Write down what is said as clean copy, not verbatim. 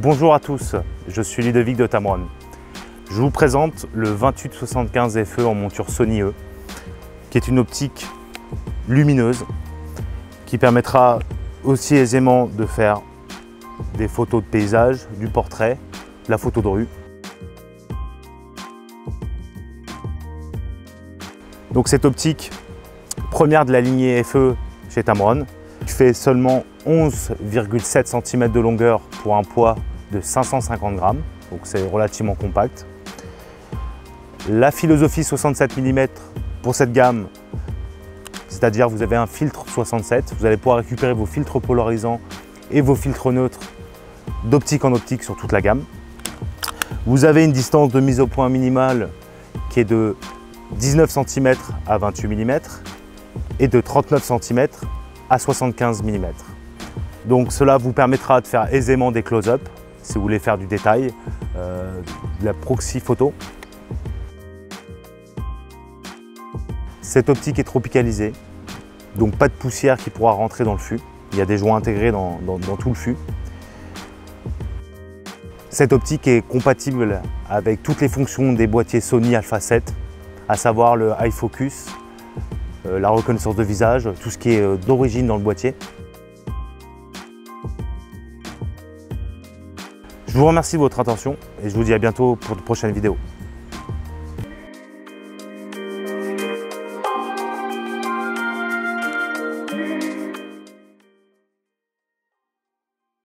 Bonjour à tous, je suis Ludovic de Tamron. Je vous présente le 28-75 FE en monture Sony E, qui est une optique lumineuse qui permettra aussi aisément de faire des photos de paysage, du portrait, de la photo de rue. Donc cette optique, première de la lignée FE chez Tamron, fait seulement 11,7 cm de longueur pour un poids de 550 grammes, donc c'est relativement compact. La philosophie 67 mm pour cette gamme, c'est-à-dire vous avez un filtre 67, vous allez pouvoir récupérer vos filtres polarisants et vos filtres neutres d'optique en optique sur toute la gamme. Vous avez une distance de mise au point minimale qui est de 19 cm à 28 mm et de 39 cm à 75 mm. Donc cela vous permettra de faire aisément des close-up si vous voulez faire du détail, de la proxy photo. Cette optique est tropicalisée, donc pas de poussière qui pourra rentrer dans le fût. Il y a des joints intégrés dans tout le fût. Cette optique est compatible avec toutes les fonctions des boîtiers Sony Alpha 7, à savoir le High Focus, la reconnaissance de visage, tout ce qui est d'origine dans le boîtier. Je vous remercie de votre attention et je vous dis à bientôt pour de prochaines vidéos.